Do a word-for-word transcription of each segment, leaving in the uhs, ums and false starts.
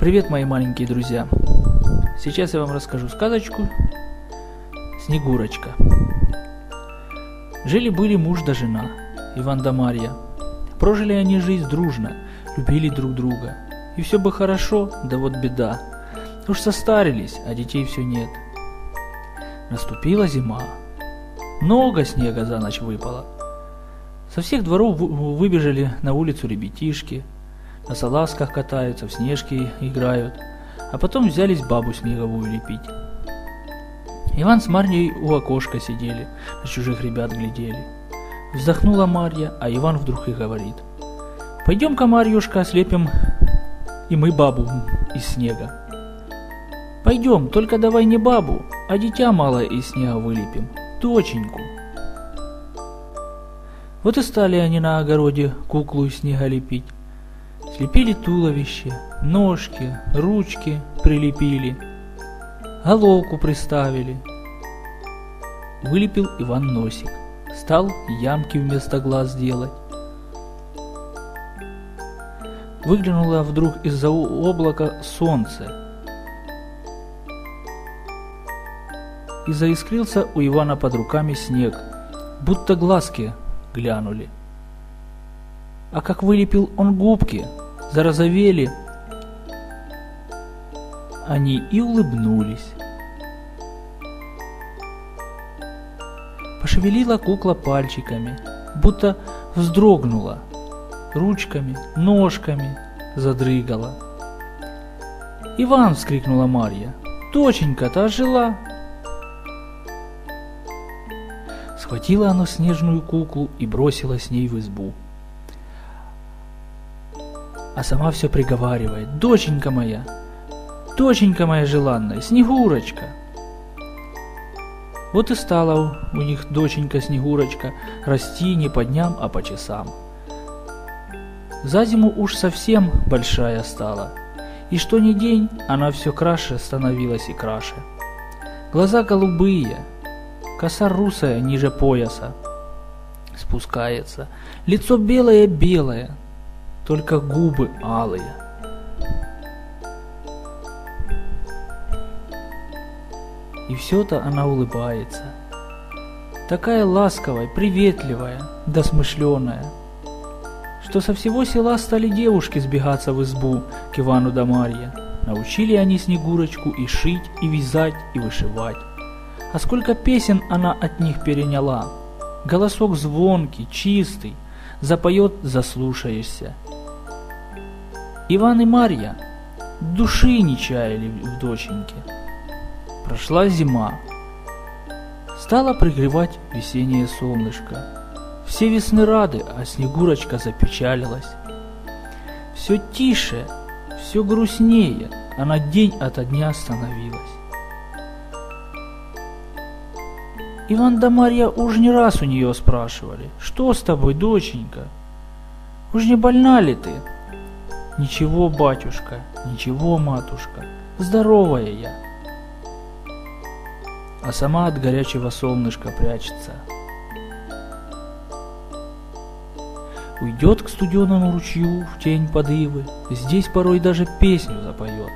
Привет, мои маленькие друзья! Сейчас я вам расскажу сказочку «Снегурочка». Жили-были муж да жена, Иван да Марья. Прожили они жизнь дружно, любили друг друга. И все бы хорошо, да вот беда. Уж состарились, а детей все нет. Наступила зима. Много снега за ночь выпало. Со всех дворов выбежали на улицу ребятишки. На салазках катаются, в снежки играют, а потом взялись бабу снеговую лепить. Иван с Марьей у окошка сидели, на чужих ребят глядели. Вздохнула Марья, а Иван вдруг и говорит: «Пойдем-ка, Марьюшка, слепим и мы бабу из снега». «Пойдем, только давай не бабу, а дитя малое из снега вылепим, доченьку». Вот и стали они на огороде куклу из снега лепить. Слепили туловище, ножки, ручки прилепили, головку приставили. Вылепил Иван носик, стал ямки вместо глаз делать. Выглянуло вдруг из-за облака солнце, и заискрился у Ивана под руками снег, будто глазки глянули. А как вылепил он губки, зарозовели они и улыбнулись. Пошевелила кукла пальчиками, будто вздрогнула, ручками, ножками задрыгала. «Иван!» — вскрикнула Марья. «Доченька-то ожила!» Схватила она снежную куклу и бросила с ней в избу. А сама все приговаривает: «Доченька моя, доченька моя желанная, Снегурочка!» Вот и стала у них доченька Снегурочка расти не по дням, а по часам. За зиму уж совсем большая стала, и что ни день она все краше становилась и краше. Глаза голубые, коса русая ниже пояса спускается, лицо белое-белое, только губы алые. И все-то она улыбается, такая ласковая, приветливая, да смышленая, что со всего села стали девушки сбегаться в избу к Ивану да Марье. Научили они Снегурочку и шить, и вязать, и вышивать. А сколько песен она от них переняла! Голосок звонкий, чистый, запоет, заслушаешься. Иван и Марья души не чаяли в доченьке. Прошла зима. Стало пригревать весеннее солнышко. Все весны рады, а Снегурочка запечалилась. Все тише, все грустнее, она день ото дня становилась. Иван да Марья уж не раз у нее спрашивали: «Что с тобой, доченька? Уж не больна ли ты?» «Ничего, батюшка, ничего, матушка, здоровая я». А сама от горячего солнышка прячется. Уйдет к студеному ручью в тень под ивы, здесь порой даже песню запоет.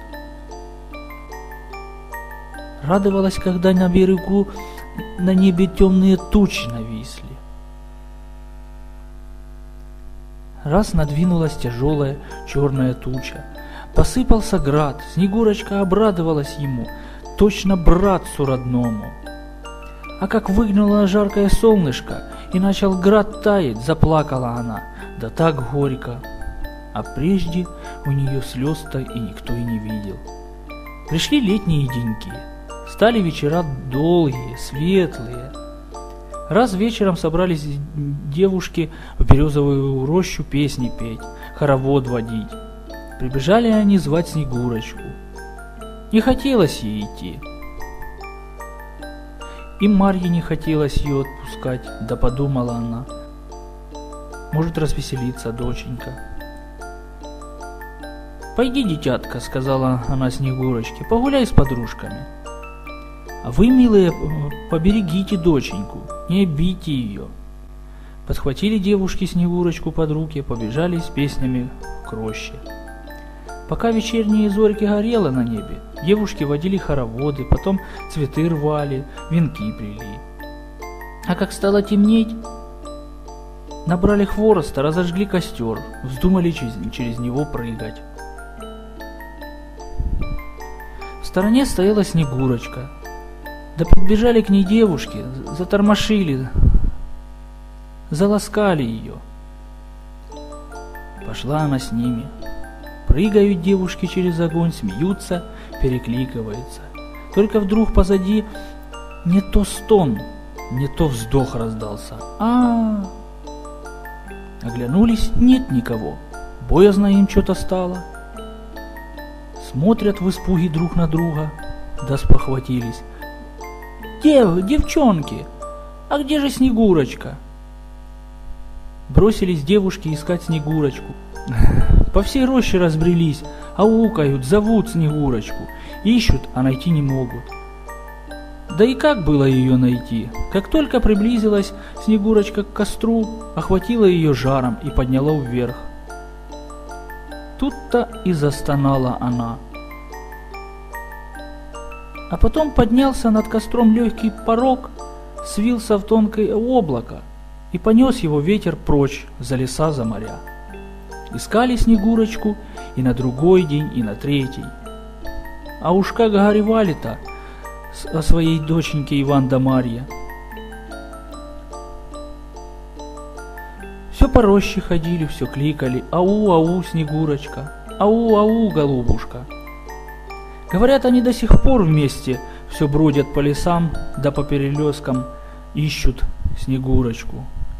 Радовалась, когда на берегу на небе темные тучи нависли. Раз надвинулась тяжелая черная туча, посыпался град, Снегурочка обрадовалась ему, точно братцу родному. А как выглянуло жаркое солнышко и начал град таять, заплакала она, да так горько. А прежде у нее слез-то и никто и не видел. Пришли летние деньки, стали вечера долгие, светлые. Раз вечером собрались девушки в березовую рощу песни петь, хоровод водить. Прибежали они звать Снегурочку. Не хотелось ей идти. И Марье не хотелось ее отпускать, да подумала она: может развеселиться доченька. «Пойди, дитятка», — сказала она Снегурочке, — «погуляй с подружками. А вы, милые, поберегите доченьку, не обидьте ее». Подхватили девушки Снегурочку под руки, побежали с песнями к роще. Пока вечерние зорьки горело на небе, девушки водили хороводы, потом цветы рвали, венки плели. А как стало темнеть, набрали хвороста, разожгли костер, вздумали через, через него прыгать. В стороне стояла Снегурочка. Да подбежали к ней девушки, затормошили, заласкали ее. Пошла она с ними. Прыгают девушки через огонь, смеются, перекликиваются. Только вдруг позади не то стон, не то вздох раздался. А-а-а! Оглянулись, нет никого. Боязно им что-то стало. Смотрят в испуге друг на друга, да спохватились. Дев, девчонки, а где же Снегурочка? Бросились девушки искать Снегурочку. По всей роще разбрелись, аукают, зовут Снегурочку, ищут, а найти не могут. Да и как было ее найти? Как только приблизилась Снегурочка к костру, охватила ее жаром и подняла вверх. Тут-то и застонала она. А потом поднялся над костром легкий порог, свился в тонкое облако, и понес его ветер прочь, за леса, за моря. Искали Снегурочку и на другой день, и на третий. А уж как горевали-то о своей доченьке Иван да Марья. Все по роще ходили, все кликали: ау-ау, Снегурочка, ау-ау, голубушка. Говорят, они до сих пор вместе все бродят по лесам, да по перелескам ищут Снегурочку.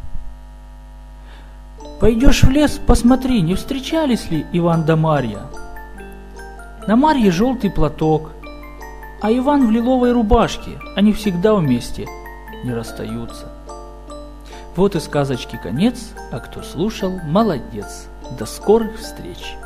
Пойдешь в лес, посмотри, не встречались ли Иван да Марья. На Марье желтый платок, а Иван в лиловой рубашке, они всегда вместе не расстаются. Вот и сказочки конец, а кто слушал, молодец. До скорых встреч!